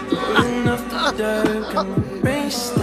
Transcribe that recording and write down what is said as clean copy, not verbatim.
Rolling up the dirt, got my brain stuck.